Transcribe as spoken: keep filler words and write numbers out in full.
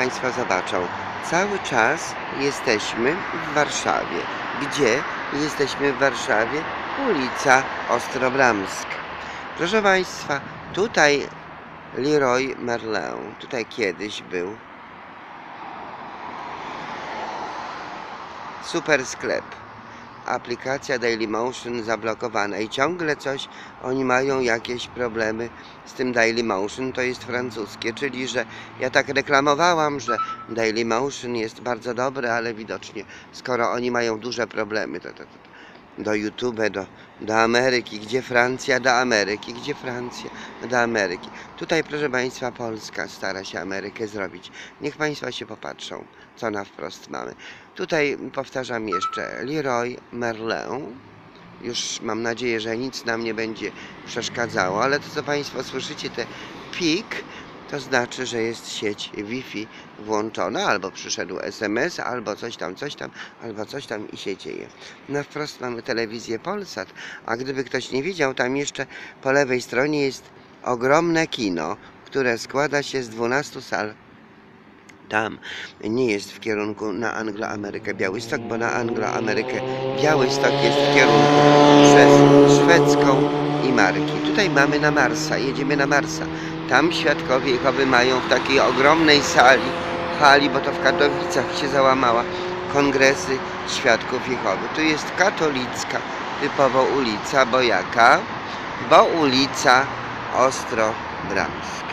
Państwo zobaczą, cały czas jesteśmy w Warszawie. Gdzie jesteśmy w Warszawie? Ulica Ostrobramsk. Proszę Państwa, tutaj Leroy Merlin, tutaj kiedyś był super sklep. Aplikacja Dailymotion zablokowana i ciągle coś, oni mają jakieś problemy z tym Dailymotion, to jest francuskie, czyli że ja tak reklamowałam, że Dailymotion jest bardzo dobre, ale widocznie skoro oni mają duże problemy, to, to, to do YouTube, do, do Ameryki, gdzie Francja, do Ameryki, gdzie Francja, do Ameryki. Tutaj, proszę Państwa, Polska stara się Amerykę zrobić. Niech Państwo się popatrzą, co na wprost mamy. Tutaj powtarzam jeszcze, Leroy Merlin. Już mam nadzieję, że nic nam nie będzie przeszkadzało, ale to, co Państwo słyszycie, te pik, to znaczy, że jest sieć Wi-Fi włączona, albo przyszedł S M S, albo coś tam, coś tam, albo coś tam i się dzieje. Na wprost mamy telewizję Polsat, a gdyby ktoś nie widział, tam jeszcze po lewej stronie jest ogromne kino, które składa się z dwunastu sal. Tam nie jest w kierunku na Anglo-Amerykę Białystok, bo na Anglo-Amerykę Białystok jest w kierunku przez szwedzką i Marki. Tutaj mamy na Marsa, jedziemy na Marsa. Tam świadkowie Jehowy mają w takiej ogromnej sali, hali, bo to w Katowicach się załamała, kongresy świadków Jehowy. Tu jest katolicka typowo ulica, bo jaka? Bo ulica Ostrobramska.